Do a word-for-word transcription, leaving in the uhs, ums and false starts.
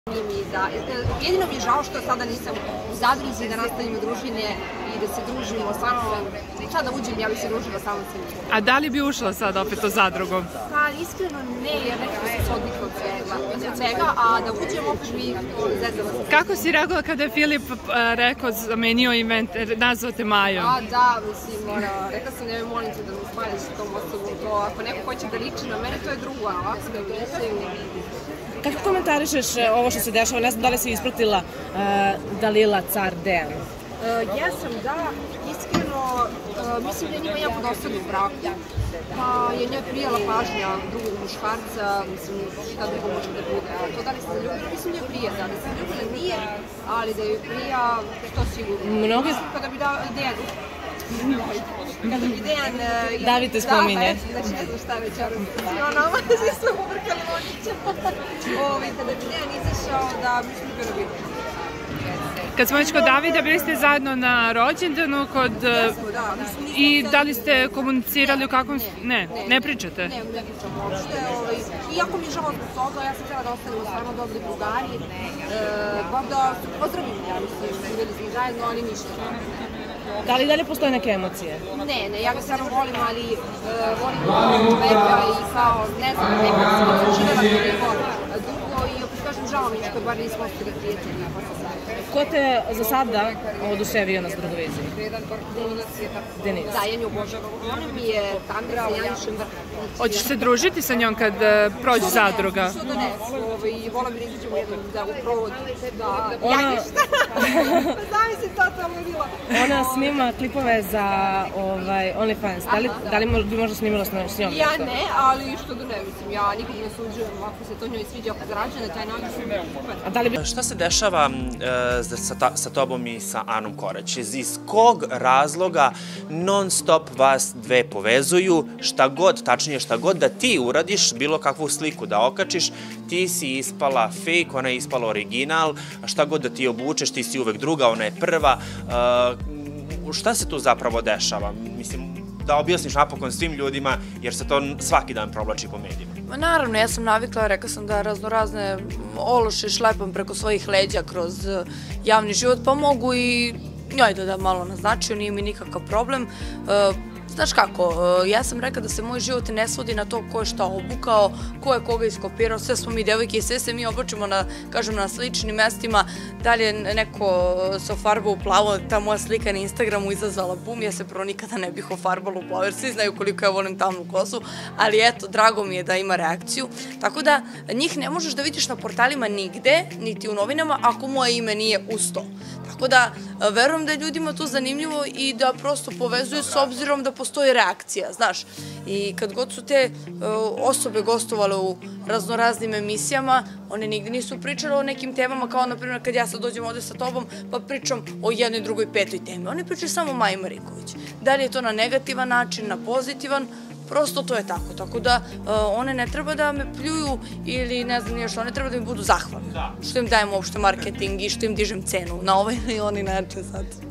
Jedino mi je žao što sada nisam u zadruzi da nastavimo druženje i da se družimo samo, sad da uđem ja bi se družila samo sa njim. A da li bi ušla sad opet u zadrugu? Pa iskreno ne, jer nekako sam se odlikla od svega, a da uđem opet bi zezala se. Kako si reagovala kada je Filip rekao, zamenio ime, nazvao te Majom? A da, mislim, mora, rekla sam ne molim te da mi spaljaš tom osobom, to ako neko hoće da liči na mene, to je drugo, a ovako se ne gledaju. Kako komentarišeš ovo što se dešava? Ne znam da li si ispratila Dalila Car Dejan? Jesam, da, iskreno, mislim da je njima jako dosadno u braku, pa je njoj prijala pažnja drugog muškarca, mislim, šta drugo može da bude, a to da li se zaljubila, mislim da je prija, da li se zaljubila nije, ali da je prija, to sigurno. Mnogi... Kada bi Dejan, kada bi Dejan... David te spominje. Znači, ne znam šta već, ali ono, svi smo ubrkali Mončića. Kada bi Dejan izašao, da mislim da bi bilo. Kad smo već kod Davida, bili ste zajedno na rođendanu kod... I da li ste komunicirali u kakvom... Ne, ne pričate? Ne, ne pričam uopšte. Iako mi je žao zbog toga, ja sam htjela da ostanemo stvarno dobri drugari. Bar da pozdravim, ja mislim, bili smo zajedno, ali ništa. Da li dalje postoje neke emocije? Ne, ne, ja ga stvarno volim, ali volim čoveka i kao, ne znam, nekako sam živela toliko dugo i opet kažem žao mi što bar nismo ostali prijatelji. Ko te za sada oduševio na Zdrugoviziji? Denis. Da, ja nju obožavam. Ona mi je Tandra sa Janišem vrh. Hoćeš se družiti sa njom kad prođe zadruga? Što da ne, i vola bi da izađemo jednom da u provod, da Ona... Zamisli totalno bilo. Ona snima klipove za OnlyFans. Da li bi možda snimila s njom nešto? Ja ne, ali što da ne, mislim, ja nikad ne suđujem ako se to njoj sviđa, ako zarađuje na taj način. Šta se dešava sa tobom i sa Anom Korać? Iz kog razloga non stop vas dve povezuju, šta god, tačnije šta god da ti uradiš, bilo kakvu sliku da okačiš, ti si ispala fake, ona je ispala original, šta god da ti obučeš, ti si uvek druga, ona je prva. Šta se tu zapravo dešava? Mislim, da objasniš napokon svim ljudima, jer se to svaki dan provlači po medijima. Naravno, ja sam navikla, rekla sam da raznorazne ološe šlepam preko svojih leđa kroz javni život, pa mogu i njoj da da malo naznačio, nije mi nikakav problem. Znaš kako, ja sam rekla da se moj život ne svodi na to ko je šta obukao, ko je koga iskopirao, sve smo mi devojke i sve se mi oblačimo na, kažem, na sličnim mestima. Da li je neko se ofarbao u plavo, ta moja slika na Instagramu izazvala bum, ja se prvo nikada ne bih ofarbala u plavo, jer svi znaju koliko ja volim tamnu kosu, ali eto, drago mi je da ima reakciju. Tako da, njih ne možeš da vidiš na portalima nigde, niti u novinama, ako moje ime nije uz to. Tako da, verujem da je ljudima to zanimljivo i da prosto povezuju s obzirom da postoji reakcija, znaš. I kad god su te osobe gostovale u raznoraznim emisijama, one nigde nisu pričale o nekim temama, kao na primjer kad ja sad dođem ovde sa tobom pa pričam o jednoj, drugoj, petoj temi. One pričaju samo o Maji Marinković. Da li je to na negativan način, na pozitivan, prosto to je tako. Tako da one ne treba da me pljuju ili ne znam nije što, one treba da mi budu zahvalne. Što im dajem uopšte marketing i što im dižem cenu na ovaj ili oni način sad.